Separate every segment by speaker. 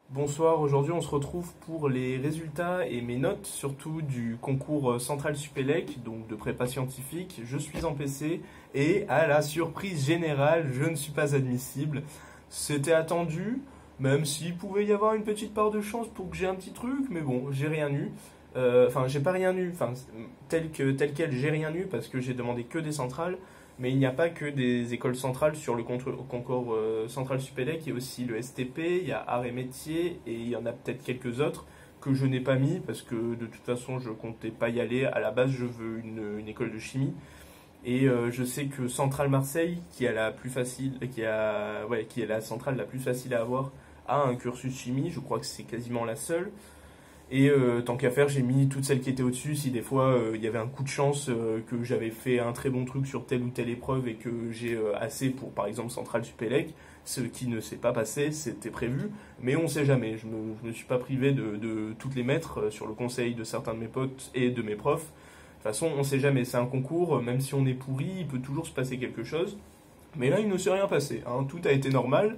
Speaker 1: Bonsoir, aujourd'hui on se retrouve pour les résultats et mes notes, surtout du concours Central Supélec, donc de prépa scientifique. Je suis en PC et à la surprise générale, je ne suis pas admissible. C'était attendu, même s'il pouvait y avoir une petite part de chance pour que j'ai un petit truc, mais bon, j'ai rien eu. Enfin, j'ai pas rien eu, enfin, tel quel, j'ai rien eu parce que j'ai demandé que des centrales. Mais il n'y a pas que des écoles centrales sur le concours Central Supélec, il y a aussi le STP, il y a Arts et Métiers, et il y en a peut-être quelques autres que je n'ai pas mis parce que de toute façon je comptais pas y aller. À la base, je veux une école de chimie. Et je sais que Centrale Marseille, qui est la plus facile, qui est la centrale la plus facile à avoir, a un cursus chimie. Je crois que c'est quasiment la seule. Et tant qu'à faire, j'ai mis toutes celles qui étaient au-dessus. Si des fois il y avait un coup de chance, que j'avais fait un très bon truc sur telle ou telle épreuve et que j'ai assez pour par exemple Centrale Supélec, ce qui ne s'est pas passé, c'était prévu, mais on sait jamais. Je me suis pas privé de toutes les mettre sur le conseil de certains de mes potes et de mes profs. De toute façon, on sait jamais, c'est un concours, même si on est pourri, il peut toujours se passer quelque chose. Mais là, il ne s'est rien passé, hein. Tout a été normal.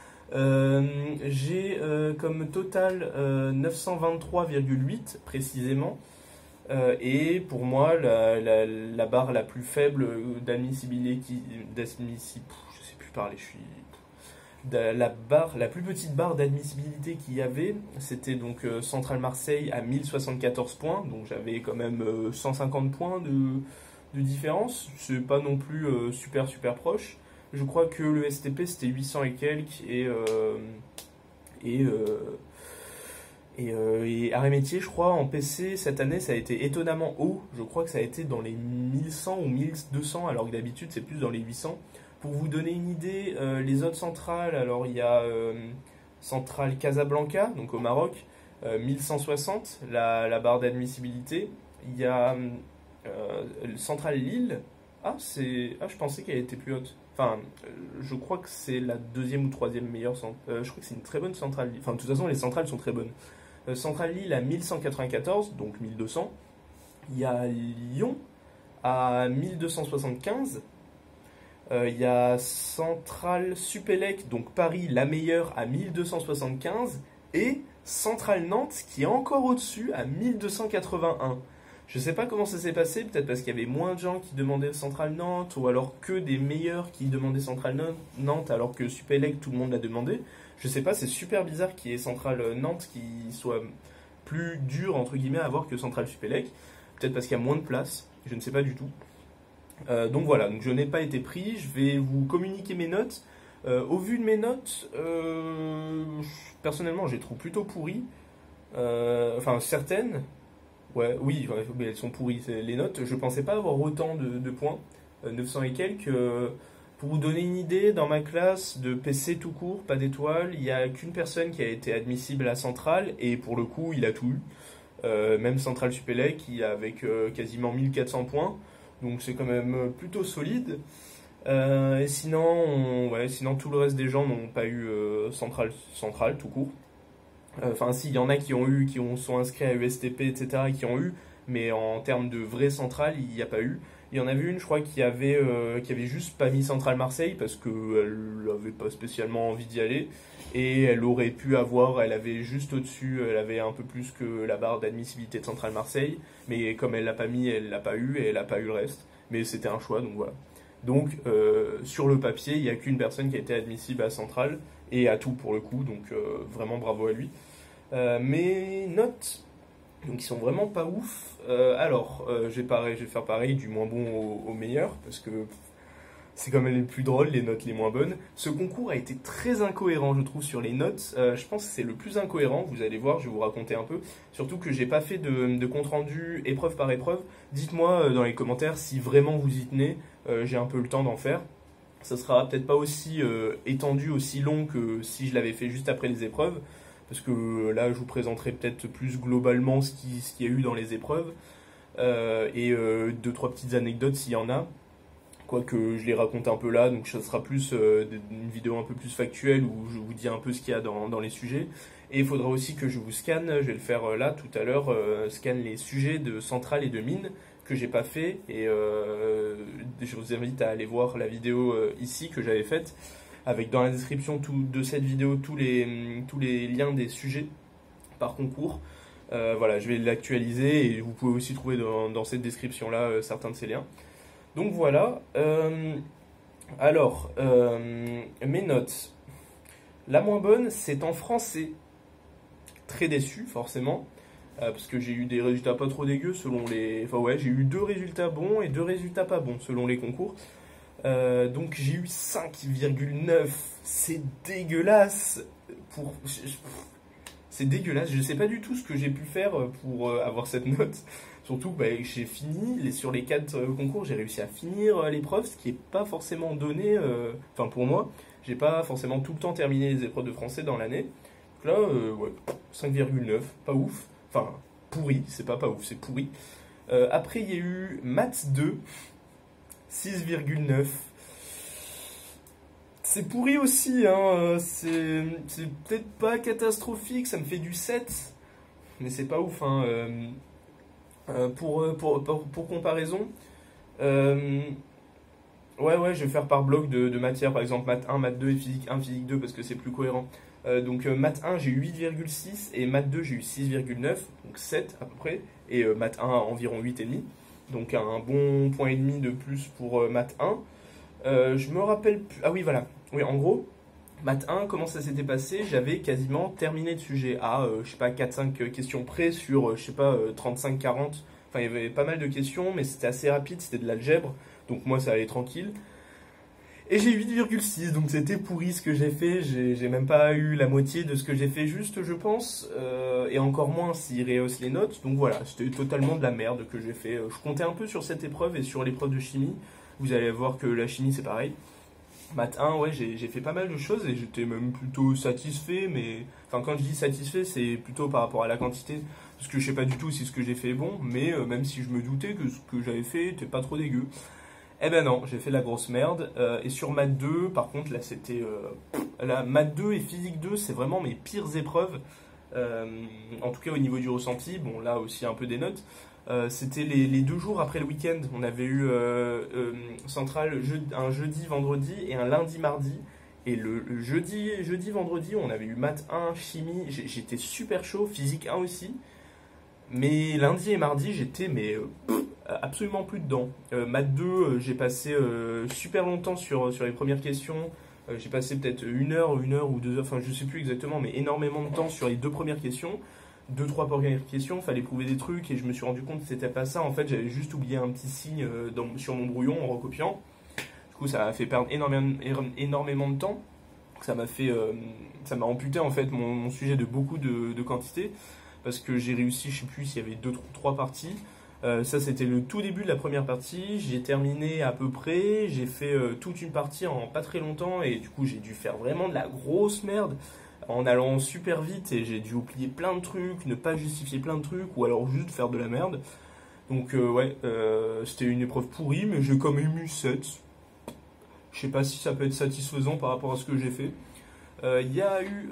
Speaker 1: J'ai comme total 923,8 précisément. Et pour moi, la barre la plus faible d'admissibilité, je sais plus parler, je suis. La plus petite barre d'admissibilité qu'il y avait, c'était donc Centrale Marseille à 1074 points, donc j'avais quand même 150 points de différence. C'est pas non plus super proche. Je crois que le STP c'était 800 et quelques et, euh, et Arts et Métiers, je crois, en PC cette année ça a été étonnamment haut. Je crois que ça a été dans les 1100 ou 1200 alors que d'habitude c'est plus dans les 800. Pour vous donner une idée, les autres centrales, alors il y a Centrale Casablanca, donc au Maroc, 1160, la barre d'admissibilité. Il y a Centrale Lille. Je pensais qu'elle était plus haute. Enfin, je crois que c'est la deuxième ou troisième meilleure centrale. Je crois que c'est une très bonne centrale. Enfin, de toute façon, les centrales sont très bonnes. Centrale Lille à 1194, donc 1200. Il y a Lyon à 1275. Il y a Centrale Supélec, donc Paris, la meilleure, à 1275. Et Centrale Nantes, qui est encore au-dessus, à 1281. Je sais pas comment ça s'est passé, peut-être parce qu'il y avait moins de gens qui demandaient Centrale Nantes, ou alors que des meilleurs qui demandaient Centrale Nantes, alors que Supélec, tout le monde l'a demandé. Je sais pas, c'est super bizarre qu'il y ait Centrale Nantes qui soit plus dur, entre guillemets, à avoir que Centrale Supélec. Peut-être parce qu'il y a moins de place, je ne sais pas du tout. Donc voilà, donc je n'ai pas été pris, je vais vous communiquer mes notes. Au vu de mes notes, personnellement, je les trouve plutôt pourries. Enfin, certaines, mais elles sont pourries, les notes. Je pensais pas avoir autant de points, 900 et quelques. Pour vous donner une idée, dans ma classe de PC tout court, pas d'étoiles, il n'y a qu'une personne qui a été admissible à Centrale, et pour le coup, il a tout eu. Même Centrale Supélec, avec quasiment 1400 points. Donc c'est quand même plutôt solide. Et sinon tout le reste des gens n'ont pas eu centrale tout court. Enfin, si, il y en a sont inscrits à USTP, etc., et qui ont eu, mais en termes de vraie centrale, il n'y a pas eu. Il y en avait une, je crois, qui avait juste pas mis Centrale Marseille parce qu'elle n'avait pas spécialement envie d'y aller. Et elle aurait pu avoir, elle avait juste au-dessus, elle avait un peu plus que la barre d'admissibilité de Centrale Marseille. Mais comme elle l'a pas mis, elle l'a pas eu et elle n'a pas eu le reste. Mais c'était un choix, donc voilà. Donc, sur le papier, il n'y a qu'une personne qui a été admissible à Centrale et à tout pour le coup, donc vraiment bravo à lui. Mes notes, donc ils sont vraiment pas ouf. Je vais faire pareil du moins bon au meilleur, parce que c'est quand même les plus drôles, les notes les moins bonnes. Ce concours a été très incohérent, je trouve, sur les notes. Je pense que c'est le plus incohérent, vous allez voir, je vais vous raconter un peu. Surtout que j'ai pas fait de compte rendu épreuve par épreuve. Dites-moi dans les commentaires si vraiment vous y tenez, j'ai un peu le temps d'en faire. Ça sera peut-être pas aussi étendu, aussi long que si je l'avais fait juste après les épreuves, parce que là je vous présenterai peut-être plus globalement ce qu'il y a eu dans les épreuves, et deux, trois petites anecdotes s'il y en a. Quoique je les raconte un peu là, donc ça sera plus une vidéo un peu plus factuelle où je vous dis un peu ce qu'il y a dans les sujets. Et il faudra aussi que je vous scanne, je vais le faire là tout à l'heure, scanne les sujets de centrale et de mine que j'ai pas fait. Et je vous invite à aller voir la vidéo ici que j'avais faite. avec dans la description de cette vidéo tous les liens des sujets par concours. Voilà, je vais l'actualiser et vous pouvez aussi trouver dans cette description-là certains de ces liens. Donc voilà. Alors, mes notes. La moins bonne, c'est en français. Très déçu, forcément. Parce que j'ai eu des résultats pas trop dégueux selon les... Enfin ouais, j'ai eu 2 résultats bons et 2 résultats pas bons selon les concours. Donc j'ai eu 5,9. C'est dégueulasse. C'est dégueulasse. Je sais pas du tout ce que j'ai pu faire pour avoir cette note. Surtout que j'ai fini, sur les 4 concours, j'ai réussi à finir l'épreuve, ce qui n'est pas forcément donné, enfin pour moi, j'ai pas forcément tout le temps terminé les épreuves de français dans l'année. Donc là, ouais, 5,9, pas ouf. Enfin, pourri, c'est pas ouf, c'est pourri. Après, il y a eu maths 2, 6,9. C'est pourri aussi, hein. C'est peut-être pas catastrophique, ça me fait du 7, mais c'est pas ouf, hein. Pour comparaison, ouais, je vais faire par bloc de matière, par exemple maths 1, maths 2 et physique 1, physique 2, parce que c'est plus cohérent. Donc maths 1, j'ai eu 8,6 et maths 2, j'ai eu 6,9, donc 7 à peu près, et maths 1, environ 8,5. Donc un bon point et demi de plus pour maths 1. Je me rappelle plus... Ah oui, voilà. Oui, en gros, maths 1, comment ça s'était passé? J'avais quasiment terminé le sujet à, je sais pas, 4-5 questions près sur, je sais pas, 35-40. Enfin, il y avait pas mal de questions, mais c'était assez rapide, c'était de l'algèbre. Donc moi, ça allait tranquille. Et j'ai 8,6, donc c'était pourri ce que j'ai fait. J'ai même pas eu la moitié de ce que j'ai fait juste, je pense. Et encore moins s'il rehausse les notes. Donc voilà, c'était totalement de la merde que j'ai fait. Je comptais un peu sur cette épreuve et sur l'épreuve de chimie. Vous allez voir que la chimie, c'est pareil. Maths 1, ouais, j'ai fait pas mal de choses et j'étais même plutôt satisfait, mais... Enfin, quand je dis satisfait, c'est plutôt par rapport à la quantité, parce que je sais pas du tout si ce que j'ai fait est bon, mais même si je me doutais que ce que j'avais fait était pas trop dégueu. Eh ben non, j'ai fait de la grosse merde, et sur Maths 2, par contre, là, c'était... la Maths 2 et Physique 2, c'est vraiment mes pires épreuves, en tout cas au niveau du ressenti, bon, là aussi un peu des notes. C'était les 2 jours après le week-end. On avait eu central un jeudi, vendredi et un lundi, mardi. Et le jeudi, vendredi, on avait eu maths 1, chimie. J'étais super chaud, physique 1 aussi. Mais lundi et mardi, j'étais absolument plus dedans. Maths 2, j'ai passé super longtemps sur les premières questions. J'ai passé peut-être 1 heure ou 2 heures, enfin je sais plus exactement, mais énormément de temps sur les 2 premières questions. 2-3 premières questions, fallait prouver des trucs et je me suis rendu compte que c'était pas ça. En fait, j'avais juste oublié un petit signe sur mon brouillon en recopiant. Du coup, ça m'a fait perdre énormément de temps. Ça m'a amputé en fait mon sujet de beaucoup de quantité parce que j'ai réussi, je sais plus s'il y avait 2-3 parties. Ça, c'était le tout début de la première partie. J'ai terminé à peu près. J'ai fait toute une partie en pas très longtemps et du coup, j'ai dû faire vraiment de la grosse merde en allant super vite et j'ai dû oublier plein de trucs, ne pas justifier plein de trucs ou alors juste faire de la merde. Donc ouais, c'était une épreuve pourrie, mais j'ai quand même eu 7. Je sais pas si ça peut être satisfaisant par rapport à ce que j'ai fait. Il y a eu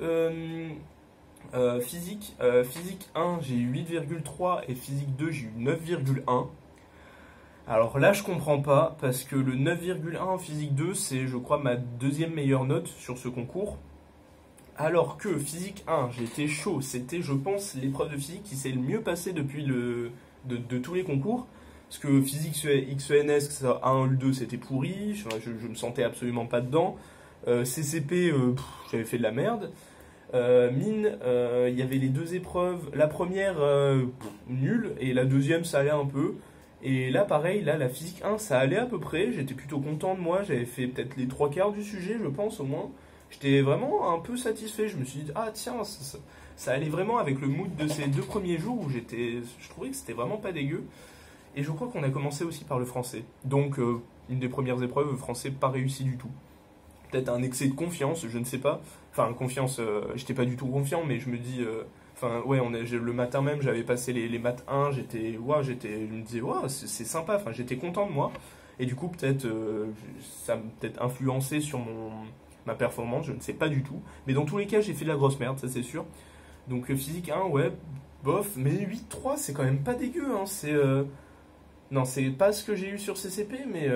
Speaker 1: physique 1, j'ai eu 8,3 et physique 2, j'ai eu 9,1. Alors là, je comprends pas, parce que le 9,1 en physique 2, c'est, je crois, ma 2e meilleure note sur ce concours. Alors que physique 1, j'étais chaud, c'était, je pense, l'épreuve de physique qui s'est le mieux passée depuis de tous les concours. Parce que physique XENS, 1, 2, c'était pourri, je me sentais absolument pas dedans. CCP, j'avais fait de la merde. Mine, il y avait les 2 épreuves. La première, nulle, et la deuxième, ça allait un peu. Et là, pareil, là, la physique 1, ça allait à peu près. J'étais plutôt content de moi, j'avais fait peut-être les 3/4 du sujet, je pense, au moins. J'étais vraiment un peu satisfait. Je me suis dit, ah tiens, ça allait vraiment avec le mood de ces 2 premiers jours où je trouvais que c'était vraiment pas dégueu. Et je crois qu'on a commencé aussi par le français. Donc, une des premières épreuves, français pas réussi du tout. Peut-être un excès de confiance, je ne sais pas. Enfin, confiance, j'étais pas du tout confiant, mais je me dis... Enfin, ouais, le matin même, j'avais passé les maths 1, je me disais, ouais, c'est sympa, enfin, j'étais content de moi. Et du coup, peut-être, ça m'a peut-être influencé sur ma performance, je ne sais pas du tout. Mais dans tous les cas, j'ai fait de la grosse merde, ça c'est sûr. Donc, physique 1, ouais, bof, mais 8,3, c'est quand même pas dégueu, hein, Non, c'est pas ce que j'ai eu sur CCP, mais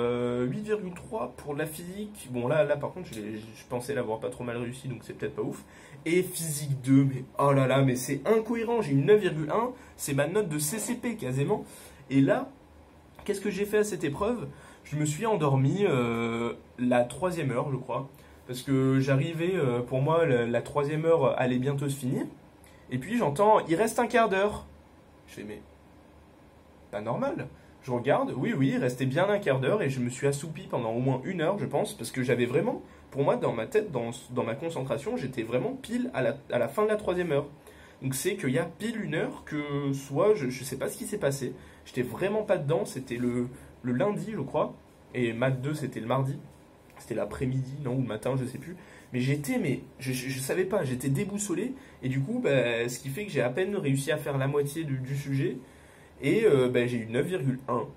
Speaker 1: 8,3 pour la physique. Bon, là par contre, je pensais l'avoir pas trop mal réussi, donc c'est peut-être pas ouf. Et physique 2, mais oh là là, mais c'est incohérent. J'ai eu 9,1, c'est ma note de CCP quasiment. Et là, qu'est-ce que j'ai fait à cette épreuve? Je me suis endormi la troisième heure, je crois. Parce que j'arrivais, pour moi, la troisième heure allait bientôt se finir. Et puis j'entends, il reste un quart d'heure. Je fais, mais pas normal. Je regarde, oui, il restait bien un quart d'heure et je me suis assoupi pendant au moins une heure, je pense, parce que j'avais vraiment, pour moi, dans ma tête, dans ma concentration, j'étais vraiment pile à la fin de la troisième heure. Donc c'est qu'il y a pile une heure que soit, je sais pas ce qui s'est passé, j'étais vraiment pas dedans, c'était le lundi, je crois, et maths 2, c'était le mardi, c'était l'après-midi, non, ou le matin, je sais plus. Mais je savais pas, j'étais déboussolé, et du coup, bah, ce qui fait que j'ai à peine réussi à faire la moitié du sujet, et bah, j'ai eu 9,1.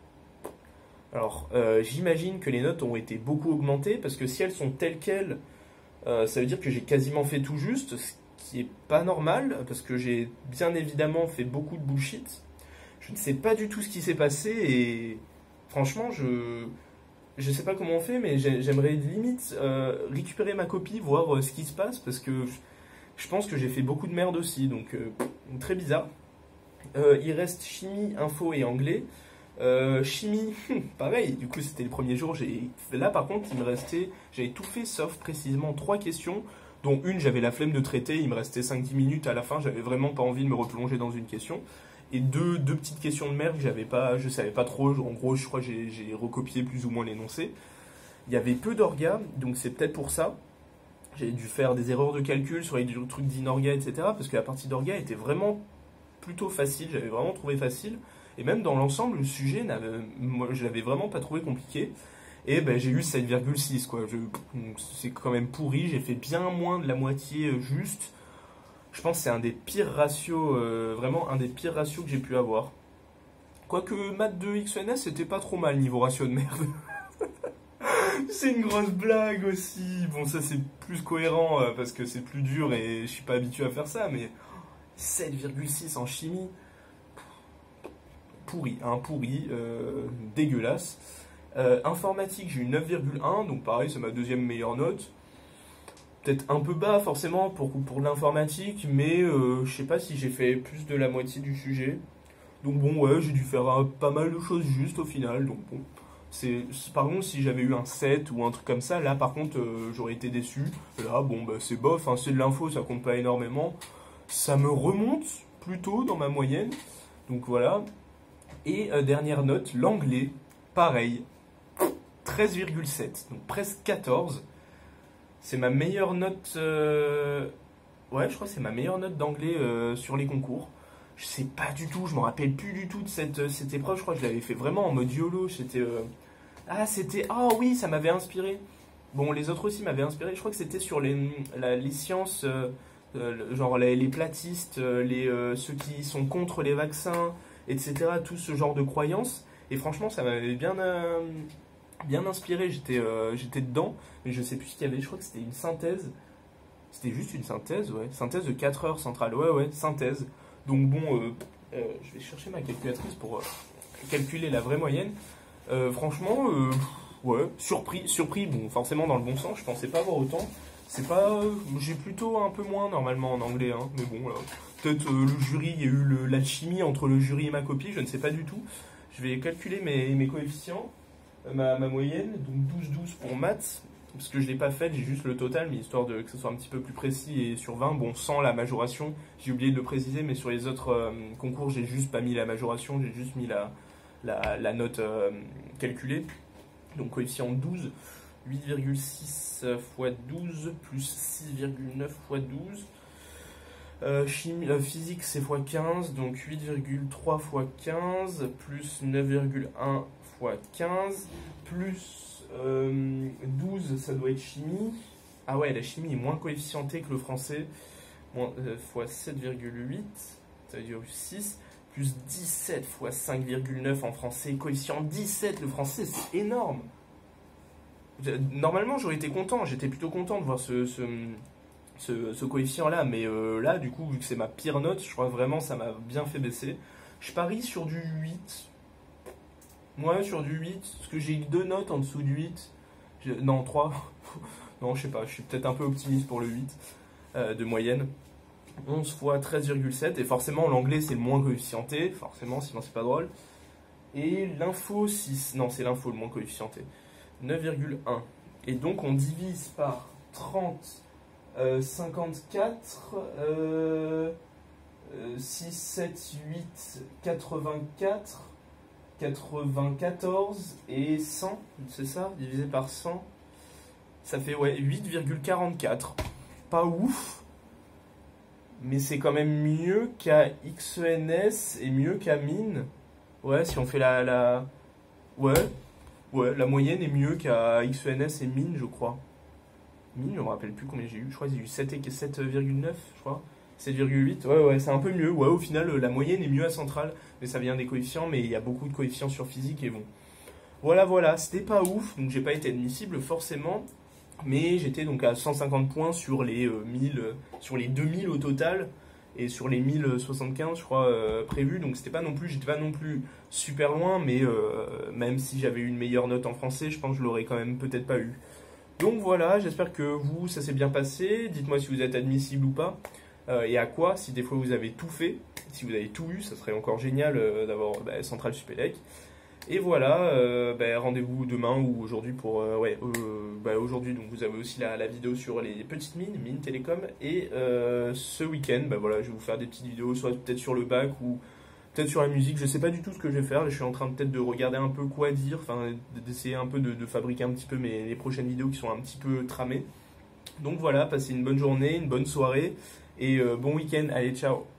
Speaker 1: Alors, j'imagine que les notes ont été beaucoup augmentées, parce que si elles sont telles quelles, ça veut dire que j'ai quasiment fait tout juste, ce qui est pas normal, parce que j'ai bien évidemment fait beaucoup de bullshit. Je ne sais pas du tout ce qui s'est passé, et franchement, je sais pas comment on fait, mais j'aimerais limite récupérer ma copie, voir ce qui se passe, parce que je pense que j'ai fait beaucoup de merde aussi, donc très bizarre. Il reste chimie, info et anglais. Chimie, pareil, du coup c'était le premier jour. Là par contre, j'avais tout fait sauf précisément 3 questions, dont une j'avais la flemme de traiter, il me restait 5-10 minutes à la fin, j'avais vraiment pas envie de me replonger dans une question. Et deux petites questions de merde que je savais pas trop, en gros je crois que j'ai recopié plus ou moins l'énoncé. Il y avait peu d'orgas, donc c'est peut-être pour ça. J'ai dû faire des erreurs de calcul sur les trucs d'inorga, etc. Parce que la partie d'orga était vraiment plutôt facile, j'avais vraiment trouvé facile. Et même dans l'ensemble, le sujet, moi, je l'avais vraiment pas trouvé compliqué. Et ben, j'ai eu 7,6 quoi. C'est quand même pourri, j'ai fait bien moins de la moitié juste. Je pense que c'est un des pires ratios, vraiment un des pires ratios que j'ai pu avoir. Quoique maths de XNS, c'était pas trop mal niveau ratio de merde. C'est une grosse blague aussi. Bon, ça c'est plus cohérent parce que c'est plus dur et je suis pas habitué à faire ça, mais 7,6 en chimie, pourri, dégueulasse. Informatique, j'ai eu 9,1, donc pareil, c'est ma deuxième meilleure note. Peut-être un peu bas forcément pour l'informatique, mais je sais pas si j'ai fait plus de la moitié du sujet. Donc bon, ouais, j'ai dû faire pas mal de choses justes au final, donc bon. Par contre, si j'avais eu un 7 ou un truc comme ça, là par contre, j'aurais été déçu. Là, bon, bah, c'est bof, hein, c'est de l'info, ça compte pas énormément. Ça me remonte plutôt dans ma moyenne. Donc voilà. Et dernière note, l'anglais, pareil, 13,7, donc presque 14. C'est ma meilleure note. Ouais, je crois que c'est ma meilleure note d'anglais sur les concours. Je sais pas du tout, je me rappelle plus du tout de cette épreuve. Je crois que je l'avais fait vraiment en mode YOLO. Ah oui, ça m'avait inspiré. Bon, les autres aussi m'avaient inspiré. Je crois que c'était sur les sciences, genre les platistes, ceux qui sont contre les vaccins, etc. Tout ce genre de croyances. Et franchement, ça m'avait bien inspiré. J'étais dedans, mais je sais plus ce qu'il y avait. Je crois que c'était une synthèse. C'était juste une synthèse, ouais. Synthèse de 4 heures centrale. Ouais, synthèse. Donc bon, je vais chercher ma calculatrice pour calculer la vraie moyenne. Franchement, ouais, surpris, bon, forcément dans le bon sens, je pensais pas avoir autant. J'ai plutôt un peu moins normalement en anglais, hein, mais bon, peut-être le jury, il y a eu l'alchimie entre le jury et ma copie, je ne sais pas du tout. Je vais calculer mes coefficients, ma moyenne, donc 12 pour maths, parce que je ne l'ai pas faite, j'ai juste le total, mais histoire que ce soit un petit peu plus précis et sur 20, bon, sans la majoration, j'ai oublié de le préciser, mais sur les autres concours, j'ai juste pas mis la majoration, j'ai juste mis la note calculée. Donc coefficient 12, 8,6 x 12 plus 6,9 x 12. Physique c'est x 15, donc 8,3 x 15 plus 9,1 x 15 plus 12, ça doit être chimie. Ah ouais, la chimie est moins coefficientée que le français. X 7,8, ça veut dire 6, plus 17 x 5,9 en français. Coefficient 17, le français, c'est énorme. Normalement, j'aurais été content, j'étais plutôt content de voir ce coefficient-là, mais là, du coup, vu que c'est ma pire note, je crois que vraiment ça m'a bien fait baisser. Je parie sur du 8. Ouais, sur du 8, parce que j'ai 2 notes en dessous du 8. Non, 3. Non, je sais pas, je suis peut-être un peu optimiste pour le 8 de moyenne. 11 fois 13,7, et forcément l'anglais c'est le moins coefficienté, forcément, sinon c'est pas drôle. Et l'info 6, non c'est l'info le moins coefficienté, 9,1. Et donc on divise par 30, 54, 6, 7, 8, 84, 94 et 100, c'est ça, divisé par 100, ça fait ouais, 8,44. Pas ouf, mais c'est quand même mieux qu'à XENS et mieux qu'à Mine. Ouais, si on fait Ouais, ouais, la moyenne est mieux qu'à XENS et Mine, je crois. Mine, je me rappelle plus combien j'ai eu. Je crois que j'ai eu 7,9, je crois. 7,8, ouais, ouais, c'est un peu mieux. Ouais, au final, la moyenne est mieux à Centrale, mais ça vient des coefficients, mais il y a beaucoup de coefficients sur physique et bon. Voilà, voilà, c'était pas ouf, donc j'ai pas été admissible forcément, mais j'étais donc à 150 points sur les 2000 au total, et sur les 1075, je crois, prévus, donc j'étais pas non plus super loin, mais même si j'avais eu une meilleure note en français, je pense que je l'aurais quand même peut-être pas eu. Donc voilà, j'espère que vous, ça s'est bien passé, dites-moi si vous êtes admissible ou pas, et à quoi, si des fois vous avez tout fait, si vous avez tout eu, ça serait encore génial d'avoir Centrale Supélec. Et voilà, rendez-vous demain ou aujourd'hui pour... aujourd'hui, donc vous avez aussi la vidéo sur les petites mines télécom. Et ce week-end, voilà, je vais vous faire des petites vidéos, soit peut-être sur le bac ou peut-être sur la musique. Je sais pas du tout ce que je vais faire. Je suis en train peut-être de regarder un peu quoi dire, enfin d'essayer un peu de fabriquer un petit peu les prochaines vidéos qui sont un petit peu tramées. Donc voilà, passez une bonne journée, une bonne soirée et bon week-end. Allez, ciao!